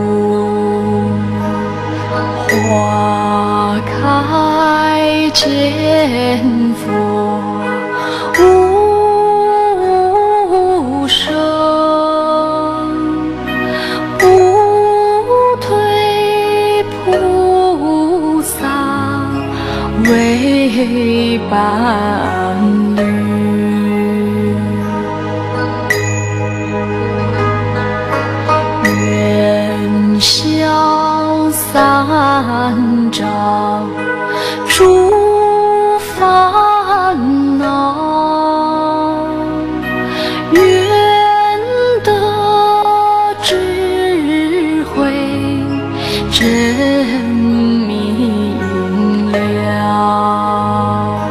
花开见佛无声，不退菩萨为伴侣。消三障诸烦恼，愿得智慧真明了，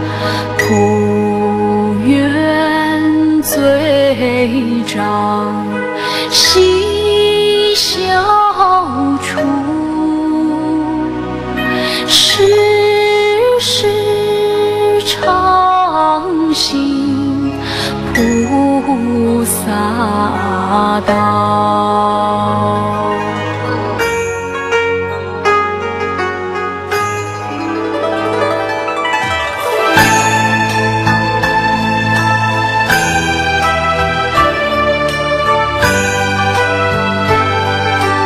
普愿罪障悉消除，世世常行菩萨道。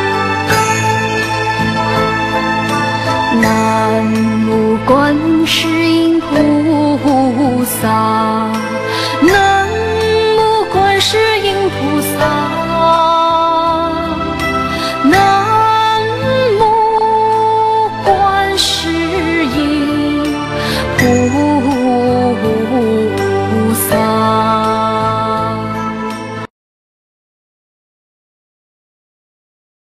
南无观世